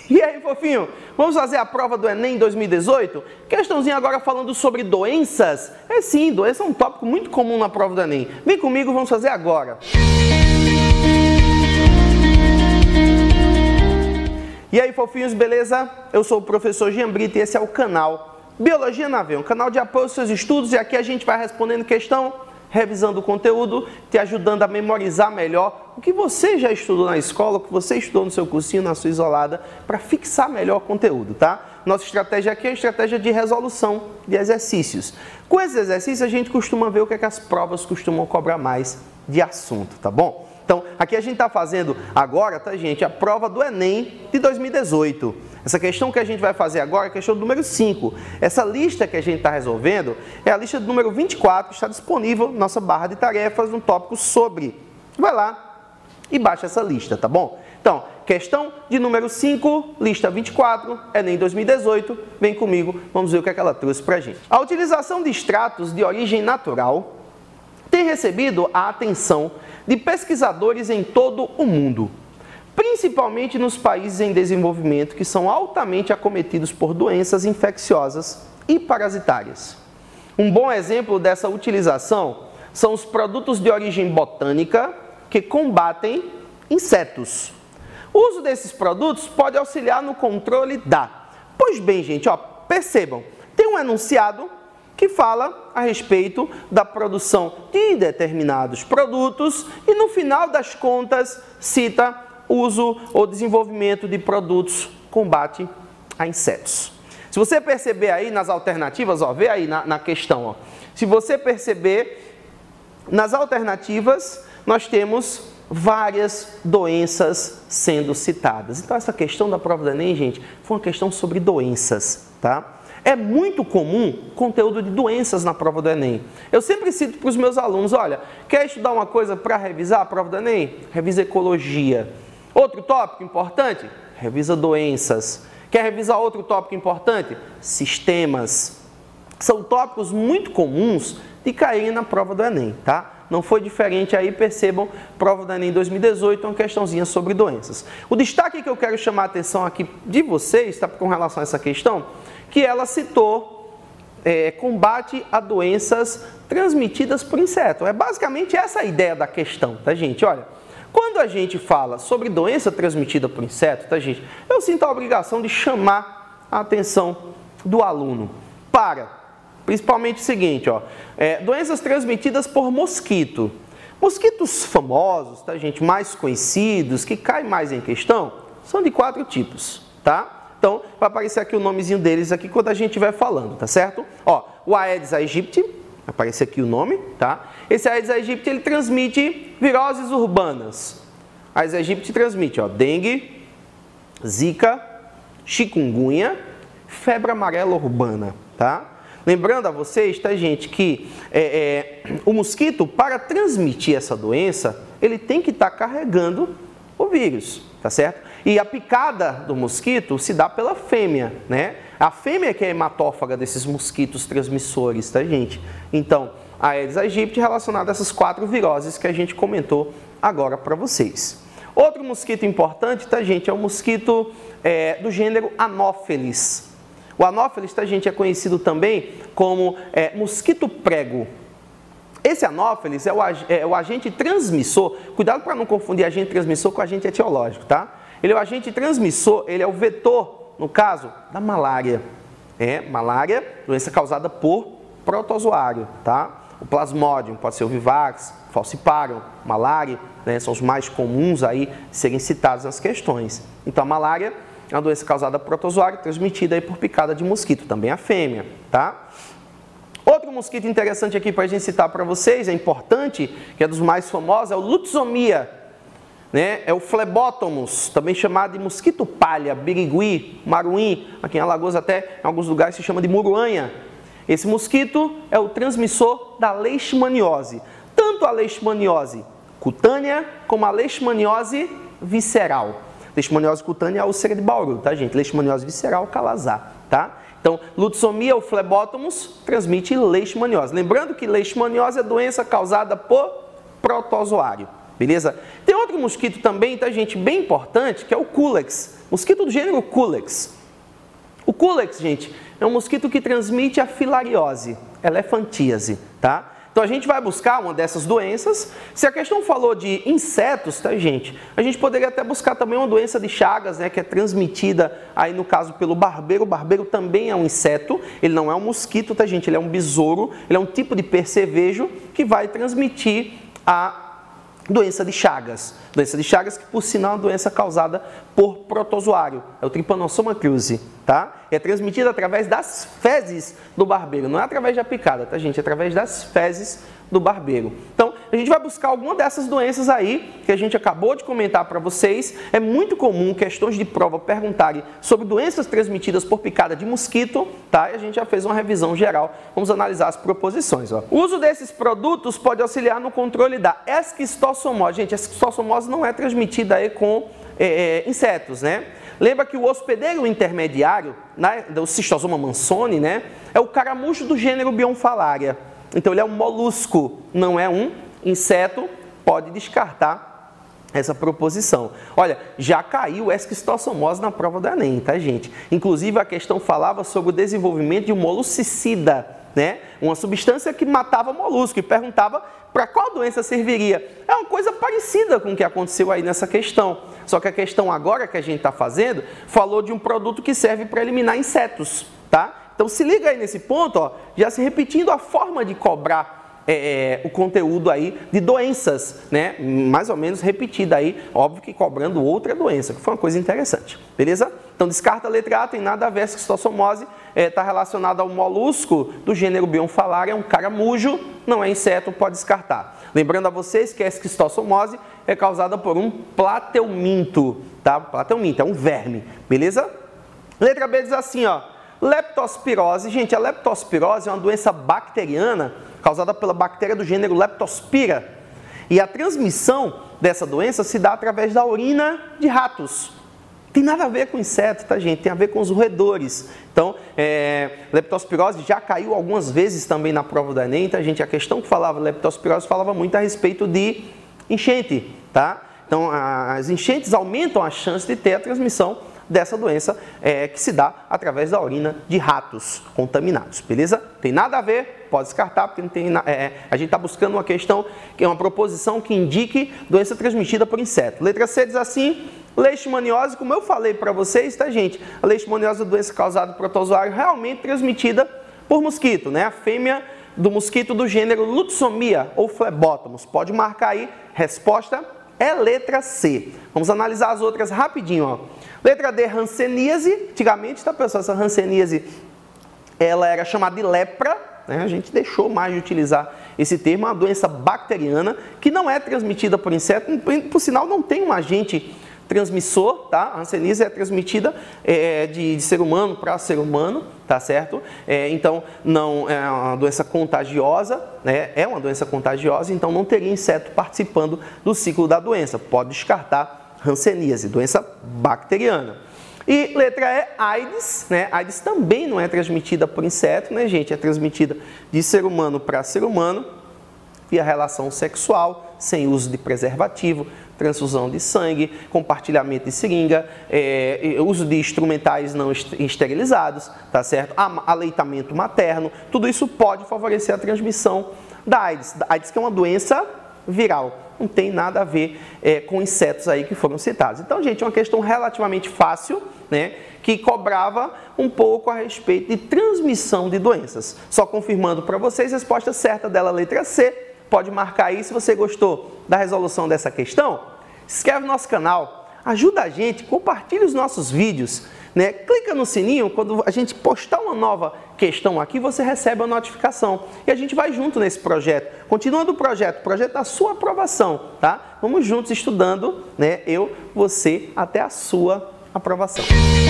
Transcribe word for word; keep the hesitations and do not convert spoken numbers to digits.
E aí, fofinho, vamos fazer a prova do Enem dois mil e dezoito? Questãozinha agora falando sobre doenças. É sim, doença é um tópico muito comum na prova do Enem. Vem comigo, vamos fazer agora. E aí, fofinhos, beleza? Eu sou o professor Jean Brito e esse é o canal Biologia na Veia, um canal de apoio aos seus estudos, e aqui a gente vai respondendo questão, revisando o conteúdo, te ajudando a memorizar melhor o que você já estudou na escola, o que você estudou no seu cursinho, na sua isolada, para fixar melhor o conteúdo, tá? Nossa estratégia aqui é a estratégia de resolução de exercícios. Com esses exercícios a gente costuma ver o que é que as provas costumam cobrar mais de assunto, tá bom? Então, aqui a gente está fazendo agora, tá, gente, a prova do Enem de dois mil e dezoito. Essa questão que a gente vai fazer agora é a questão do número cinco. Essa lista que a gente está resolvendo é a lista do número vinte e quatro, que está disponível na nossa barra de tarefas, no tópico sobre. Vai lá e baixa essa lista, tá bom? Então, questão de número cinco, lista vinte e quatro, Enem dois mil e dezoito. Vem comigo, vamos ver o que, é que ela trouxe para a gente. A utilização de extratos de origem natural tem recebido a atenção de pesquisadores em todo o mundo, principalmente nos países em desenvolvimento que são altamente acometidos por doenças infecciosas e parasitárias. Um bom exemplo dessa utilização são os produtos de origem botânica que combatem insetos. O uso desses produtos pode auxiliar no controle da... Pois bem, gente, ó, percebam, tem um enunciado que fala a respeito da produção de determinados produtos e, no final das contas, cita uso ou desenvolvimento de produtos combate a insetos. Se você perceber aí nas alternativas, ó, vê aí na, na questão, ó, se você perceber, nas alternativas nós temos várias doenças sendo citadas. Então, essa questão da prova do Enem, gente, foi uma questão sobre doenças, tá? É muito comum conteúdo de doenças na prova do Enem. Eu sempre cito para os meus alunos, olha, quer estudar uma coisa para revisar a prova do Enem? Revisa ecologia. Outro tópico importante? Revisa doenças. Quer revisar outro tópico importante? Sistemas. São tópicos muito comuns de caírem na prova do Enem, tá? Não foi diferente aí, percebam, prova do Enem dois mil e dezoito, uma questãozinha sobre doenças. O destaque que eu quero chamar a atenção aqui de vocês, tá, com relação a essa questão, que ela citou é, combate a doenças transmitidas por inseto. É basicamente essa a ideia da questão, tá, gente? Olha, quando a gente fala sobre doença transmitida por inseto, tá, gente, eu sinto a obrigação de chamar a atenção do aluno para, principalmente o seguinte, ó, é, doenças transmitidas por mosquito. Mosquitos famosos, tá, gente, mais conhecidos, que caem mais em questão, são de quatro tipos, tá? Então, vai aparecer aqui o nomezinho deles aqui quando a gente estiver falando, tá certo? Ó, o Aedes aegypti, vai aparecer aqui o nome, tá? Esse Aedes aegypti, ele transmite viroses urbanas. Aedes aegypti transmite, ó, dengue, zika, chikungunya, febre amarela urbana, tá? Lembrando a vocês, tá, gente, que é, é, o mosquito, para transmitir essa doença, ele tem que estar carregando o vírus, tá certo? E a picada do mosquito se dá pela fêmea, né? A fêmea que é a hematófaga desses mosquitos transmissores, tá, gente? Então, a Aedes aegypti relacionada a essas quatro viroses que a gente comentou agora para vocês. Outro mosquito importante, tá, gente, é o mosquito é, do gênero Anopheles. O Anopheles, tá, gente, é conhecido também como é, mosquito prego. Esse Anopheles é o, é o agente transmissor, cuidado para não confundir agente transmissor com agente etiológico, tá? Ele é o agente transmissor, ele é o vetor, no caso, da malária. É, malária, doença causada por protozoário, tá? O plasmodium, pode ser o vivax, falciparum, malária, né, são os mais comuns aí serem citados nas questões. Então, a malária é uma doença causada por protozoário, transmitida aí por picada de mosquito, também a fêmea, tá? Outro mosquito interessante aqui para a gente citar para vocês, é importante, que é dos mais famosos, é o Lutzomia, né? É o Phlebotomus, também chamado de mosquito palha, birigui, maruim, aqui em Alagoas até em alguns lugares se chama de muruanha. Esse mosquito é o transmissor da leishmaniose, tanto a leishmaniose cutânea como a leishmaniose visceral. Leishmaniose cutânea é a úlcera de Bauru, tá, gente? Leishmaniose visceral, calazar, tá? Então, Lutzomia, o Phlebotomus, transmite leishmaniose. Lembrando que leishmaniose é doença causada por protozoário, beleza? Tem outro mosquito também, tá, gente, bem importante, que é o Culex, mosquito do gênero Culex. O Culex, gente, é um mosquito que transmite a filariose, elefantíase, tá? Então a gente vai buscar uma dessas doenças. Se a questão falou de insetos, tá, gente? A gente poderia até buscar também uma doença de Chagas, né, que é transmitida aí no caso pelo barbeiro. O barbeiro também é um inseto, ele não é um mosquito, tá, gente? Ele é um besouro, ele é um tipo de percevejo que vai transmitir a doença de Chagas. Doença de Chagas, que por sinal é uma doença causada por protozoário, é o Trypanosoma cruzi, tá? É transmitida através das fezes do barbeiro, não é através da picada, tá, gente? É através das fezes do barbeiro. Então, a gente vai buscar alguma dessas doenças aí, que a gente acabou de comentar para vocês. É muito comum questões de prova perguntarem sobre doenças transmitidas por picada de mosquito, tá? E a gente já fez uma revisão geral. Vamos analisar as proposições, ó. O uso desses produtos pode auxiliar no controle da esquistossomose. Gente, a esquistossomose não é transmitida aí com é, insetos, né? Lembra que o hospedeiro intermediário, né, do Schistosoma mansoni, né, é o caramujo do gênero Bionfalaria. Então ele é um molusco, não é um inseto, pode descartar essa proposição. Olha, já caiu esquistossomose na prova do Enem, tá, gente? Inclusive a questão falava sobre o desenvolvimento de um moluscicida, né? Uma substância que matava molusco e perguntava para qual doença serviria. É uma coisa parecida com o que aconteceu aí nessa questão. Só que a questão agora que a gente está fazendo falou de um produto que serve para eliminar insetos, tá? Então se liga aí nesse ponto, ó, já se repetindo a forma de cobrar é, o conteúdo aí de doenças, né? Mais ou menos repetida aí, óbvio que cobrando outra doença, que foi uma coisa interessante, beleza? Então descarta a letra A, tem nada a ver, a esquistossomose está é, relacionada ao molusco do gênero Bionfalaria, é um caramujo, não é inseto, pode descartar. Lembrando a vocês que a esquistossomose é causada por um plateuminto, tá? Plateuminto, é um verme, beleza? Letra B diz assim, ó. Leptospirose, gente, a leptospirose é uma doença bacteriana causada pela bactéria do gênero Leptospira. E a transmissão dessa doença se dá através da urina de ratos. Tem nada a ver com inseto, tá, gente? Tem a ver com os roedores. Então, é, leptospirose já caiu algumas vezes também na prova do Enem, tá, gente? A questão que falava leptospirose falava muito a respeito de enchente, tá? Então, as enchentes aumentam a chance de ter a transmissão dessa doença é, que se dá através da urina de ratos contaminados, beleza? Tem nada a ver, pode descartar, porque não tem, é, a gente está buscando uma questão, que é uma proposição que indique doença transmitida por inseto. Letra C diz assim, leishmaniose, como eu falei para vocês, tá, gente? A leishmaniose é uma doença causada por protozoário realmente transmitida por mosquito, né? A fêmea do mosquito do gênero Lutzomia ou Phlebotomus. Pode marcar aí, resposta é letra C. Vamos analisar as outras rapidinho, ó. Letra D, hanseníase. Antigamente, tá, pessoal, essa hanseníase, ela era chamada de lepra, né? A gente deixou mais de utilizar esse termo, é uma doença bacteriana que não é transmitida por inseto, por sinal não tem um agente transmissor, tá? A hanseníase é transmitida é, de, de ser humano para ser humano, tá certo? É, então, não é uma doença contagiosa, né? É uma doença contagiosa, então não teria inseto participando do ciclo da doença. Pode descartar hanseníase, doença bacteriana. E letra E, AIDS, né? AIDS também não é transmitida por inseto, né, gente? É transmitida de ser humano para ser humano via relação sexual, sem uso de preservativo, transfusão de sangue, compartilhamento de seringa, é, uso de instrumentais não esterilizados, tá certo? Aleitamento materno, tudo isso pode favorecer a transmissão da AIDS. A AIDS que é uma doença viral, não tem nada a ver é, com insetos aí que foram citados. Então, gente, é uma questão relativamente fácil, né, que cobrava um pouco a respeito de transmissão de doenças. Só confirmando para vocês, a resposta certa dela, letra C. Pode marcar aí se você gostou da resolução dessa questão. Se inscreve no nosso canal, ajuda a gente, compartilha os nossos vídeos, né? Clica no sininho, quando a gente postar uma nova questão aqui, você recebe a notificação. E a gente vai junto nesse projeto. Continuando o projeto, o projeto da sua aprovação, tá? Vamos juntos estudando, né? Eu, você, até a sua aprovação.